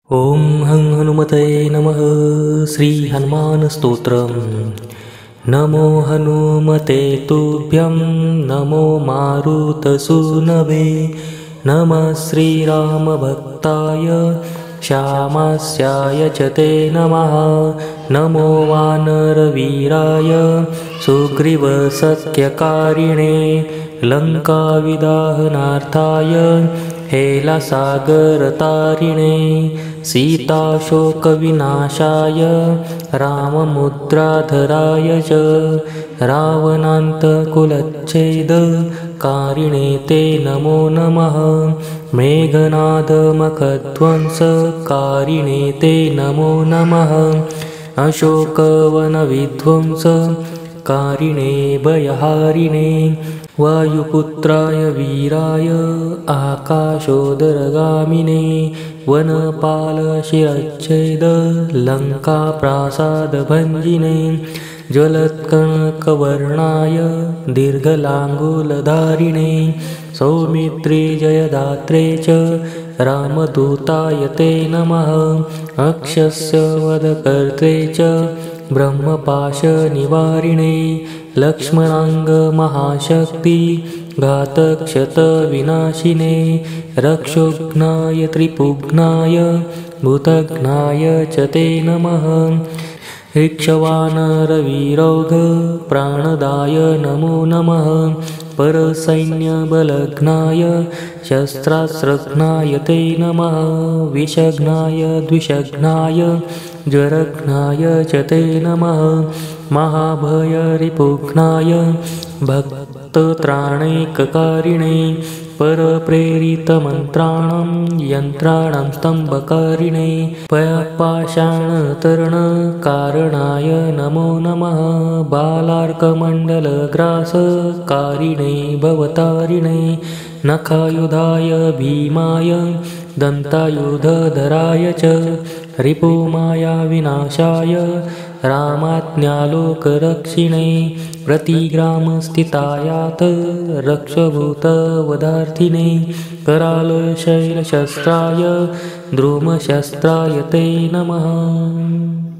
ॐ हं हनुमते नमः। श्री हनुमान स्तोत्रम्। नमो हनुमते तुभ्यं नमो मारुतसूनवे नमः श्रीरामभक्ताय श्यामास्याय च ते नमः। नमो वानरवीराय सुग्रीवसख्यकारिणे लङ्काविदाहनार्थाय हेलासागरतारिणे सीताशोकविनाशाय राममुद्राधराय च रावणान्तकुलच्छेदकारिणे ते नमो नमः। मेघनादमखध्वंसकारिणे ते नमो नमः। अशोकवनविध्वंसकारिणे भयहारिणे वायुपुत्राय वीराय आकाशोदरगामिने वनपालशिरच्छेद लङ्काप्रासादभञ्जिने ज्वलत्कनकवर्णाय दीर्घलाङ्गूलधारिणे सौमित्रे जयदात्रे च रामदूताय ते नमः। अक्षस्य वधकर्त्रे च ब्रह्मपाशनिवारिणे लक्ष्मणाङ्गमहाशक्ति घातक्षतविनाशिने रक्षोघ्नाय त्रिपुघ्नाय भूतघ्नाय च ते नमः। ऋक्षवानरवीरौघ प्राणदाय नमो नमः। परसैन्यबलघ्नाय शस्त्रास्त्रघ्नाय ते नमः। विषघ्नाय द्विषघ्नाय ज्वरघ्नाय च ते नमः। महाभयरिपुघ्नाय भक्तत्राणैककारिणे परप्रेरितमन्त्राणां यन्त्राणां स्तम्भकारिणे पाषाणतरणकारणाय नमो नमः। बालार्कमण्डलग्रासकारिणे भवतारिणे नखायुधाय भीमाय दन्तायुधधराय च रिपुमायाविनाशाय रामाज्ञालोकरक्षिणे प्रतिग्रामस्थितायात रक्षभूतवधार्थिने करालशैलशस्त्राय द्रुमशस्त्राय ते नमः।